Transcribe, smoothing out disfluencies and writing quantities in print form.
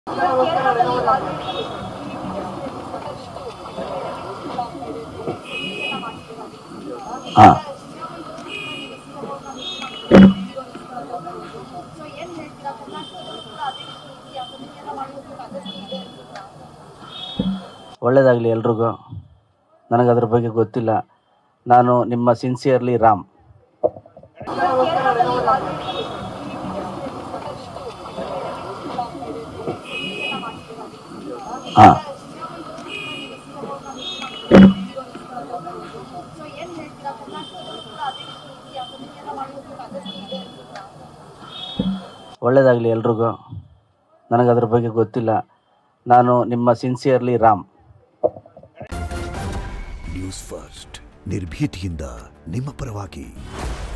ಹಾಂ, ಒಳ್ಳೆಯದಾಗಲಿ ಎಲ್ರಿಗೂ. ನನಗದ್ರ ಬಗ್ಗೆ ಗೊತ್ತಿಲ್ಲ. ನಾನು ನಿಮ್ಮ ಸಿನ್ಸಿಯರ್ಲಿ ರಾಮ್. ಹಾಂ, ಒಳ್ಳೆಯದಾಗಲಿ ಎಲ್ರಿಗೂ. ನನಗದ್ರ ಬಗ್ಗೆ ಗೊತ್ತಿಲ್ಲ. ನಾನು ನಿಮ್ಮ ಸಿನ್ಸಿಯರ್ಲಿ ರಾಮ್. ನ್ಯೂಸ್ ಫಸ್ಟ್ ನಿರ್ಭೀತಿಯಿಂದ ನಿಮ್ಮ ಪರವಾಗಿ.